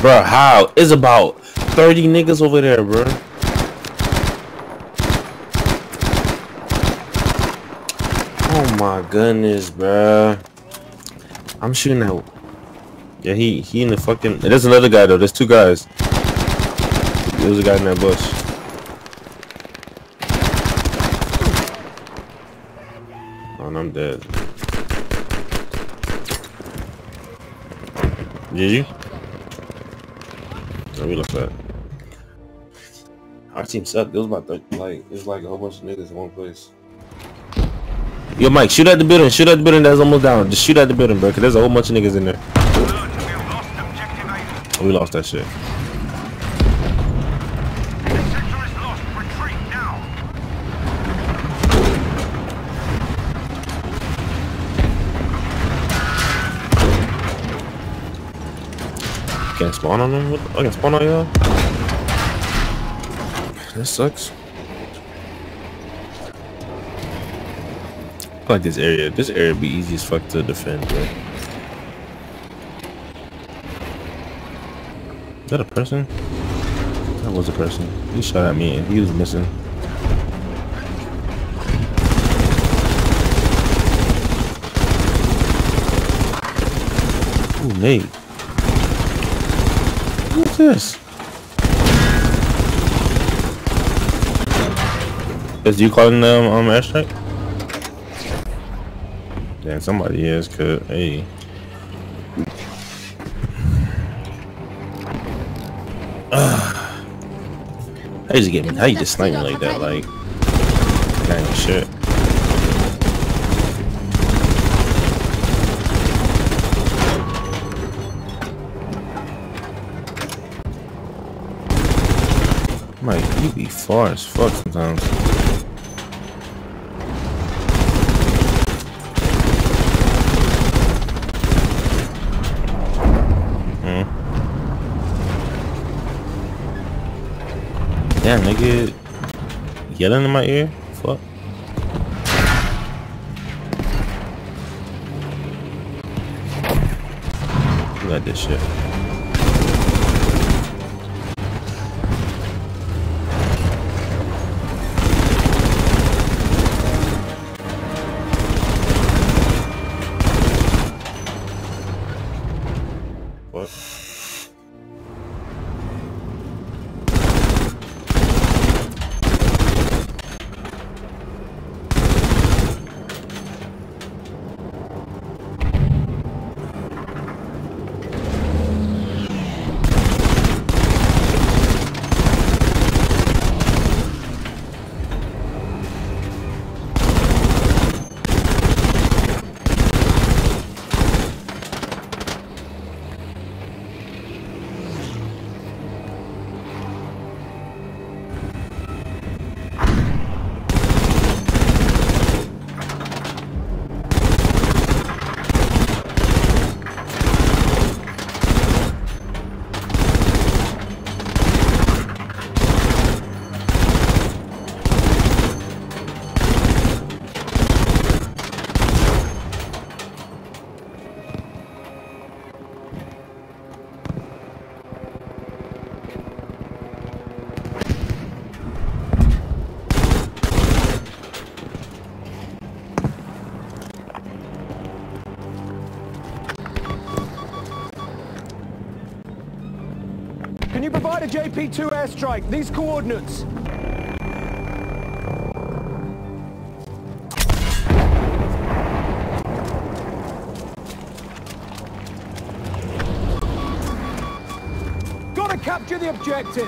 Bro, how? It's about 30 niggas over there, bro. Oh my goodness, bro. I'm shooting at. Yeah, he in the fucking. There's another guy though. There's two guys. There's a guy in that bush. Oh, and I'm dead. Did you? No, we lost that. Our team sucked. It was about it was like a whole bunch of niggas in one place. Yo, Mike, shoot at the building. Shoot at the building that's almost down. Just shoot at the building, bro, because there's a whole bunch of niggas in there. We lost that shit. Can't spawn on them? I can spawn on y'all? That sucks. I like this area. This area would be easy as fuck to defend, bro. Is that a person? That was a person. He shot at me and he was missing. Ooh, Nate. What's this? Is you calling them airstrike? Yeah, somebody is, cause hey. How you get me? How you just snipe me like that? Like, dang shit. Mike, you be far as fuck sometimes. Damn, nigga, yelling in my ear? Fuck. You got this shit. What? Can you provide a JP2 airstrike? These coordinates. Gotta capture the objective.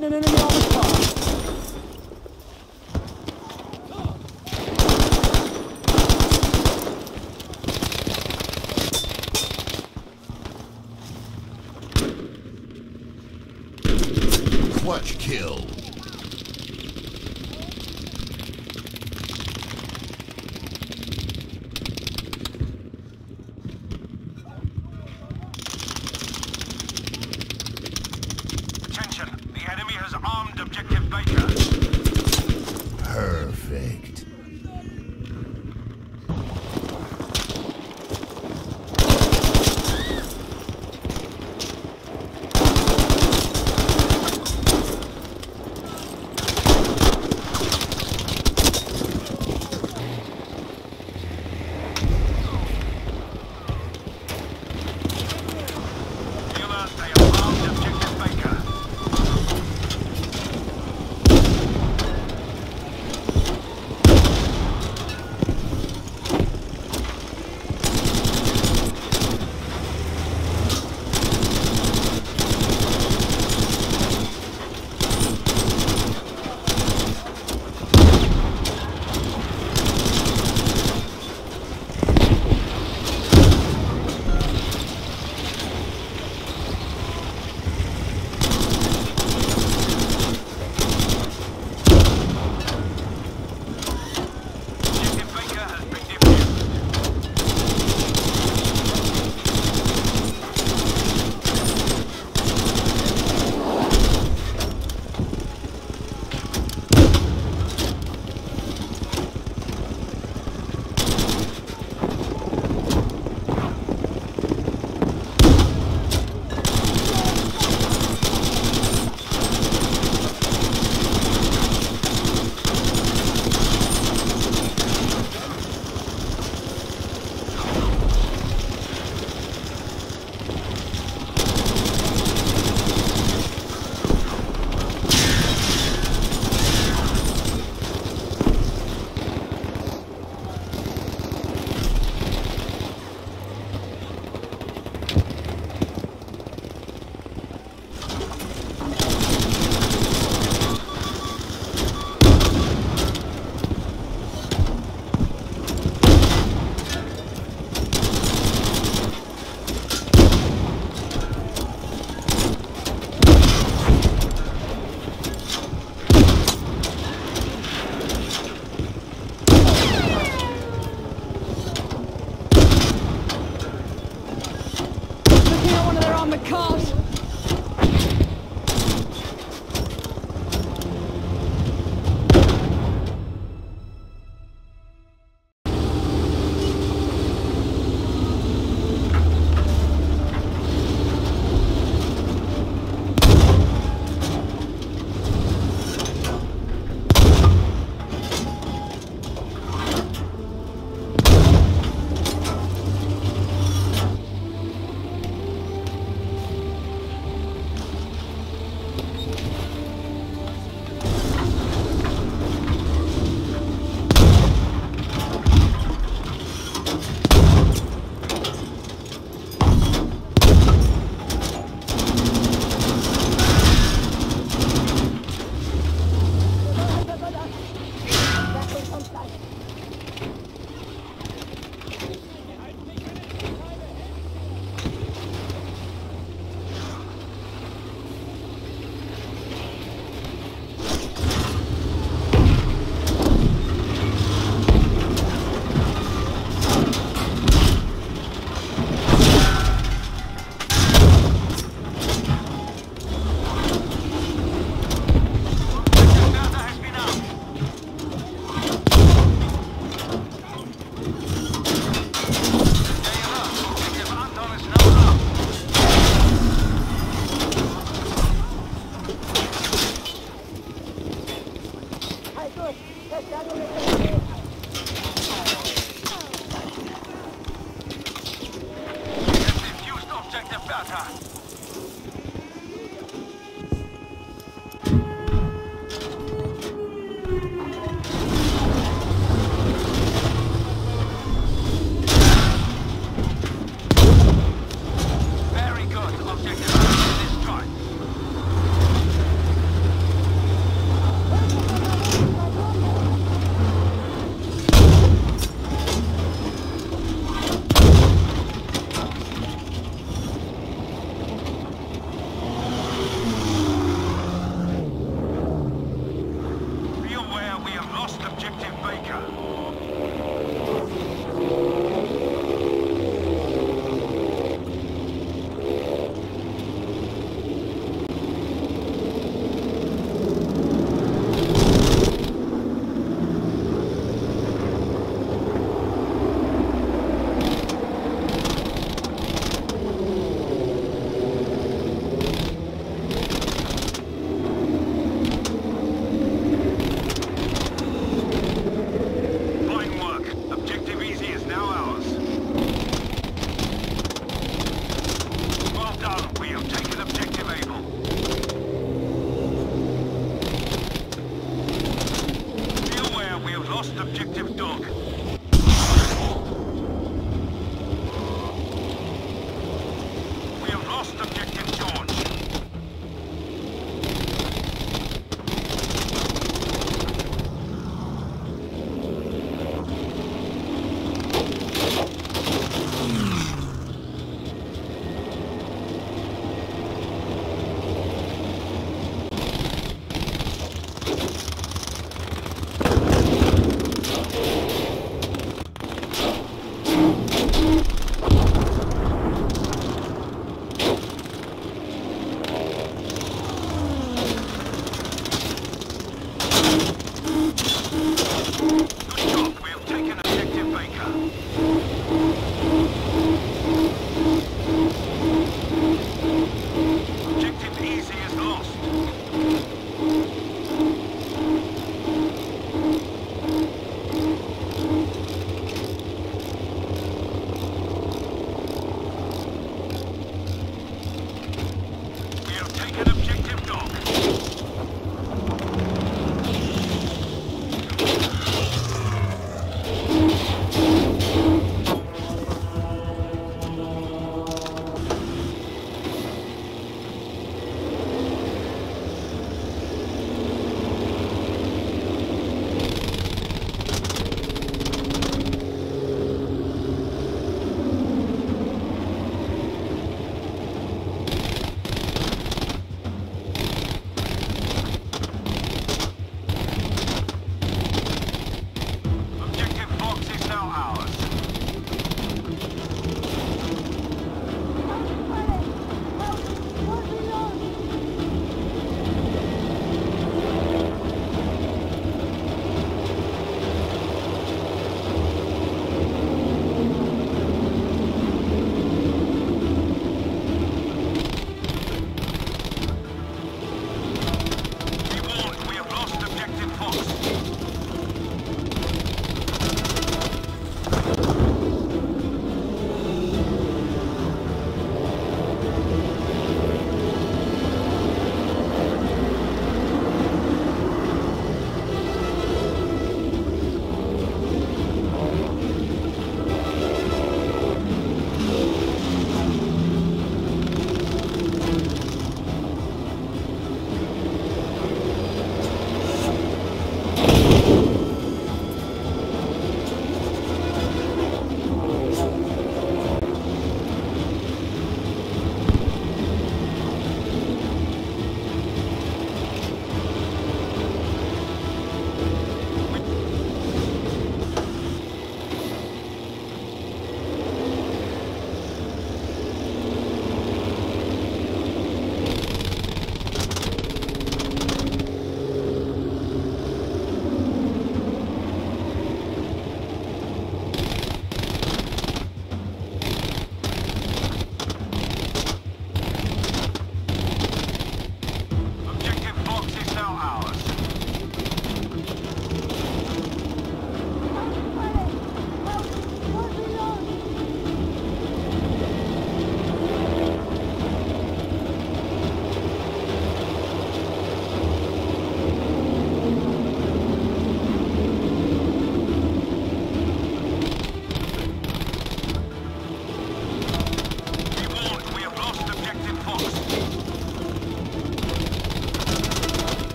Detecting an enemy armored car. Clutch kill. Attention, the enemy has armed objective Baker. Perfect. Baker. Fine work. Objective Easy is now ours. Well done. We have taken Objective Able. Be aware we have lost Objective Dog. We have lost Objective George. Good job. We have taken Objective Baker. Objective Easy is lost. We have taken Objective Dog.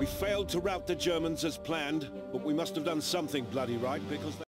We failed to rout the Germans as planned, but we must have done something bloody right because they...